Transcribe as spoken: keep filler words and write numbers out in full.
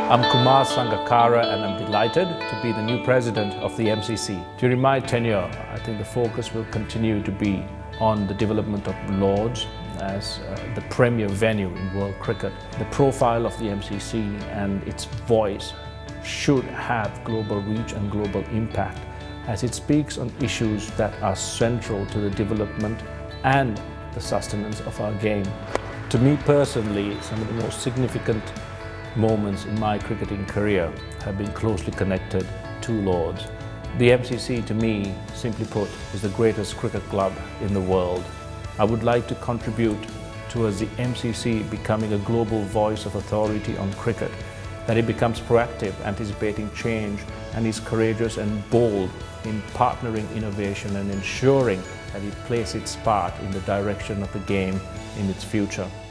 I'm Kumar Sangakkara and I'm delighted to be the new President of the M C C. During my tenure, I think the focus will continue to be on the development of Lords as uh, the premier venue in world cricket. The profile of the M C C and its voice should have global reach and global impact as it speaks on issues that are central to the development and the sustenance of our game. To me personally, some of the most significant moments in my cricketing career have been closely connected to Lords. The M C C, to me, simply put, is the greatest cricket club in the world. I would like to contribute towards the M C C becoming a global voice of authority on cricket, that it becomes proactive, anticipating change, and is courageous and bold in partnering innovation and ensuring that it plays its part in the direction of the game in its future.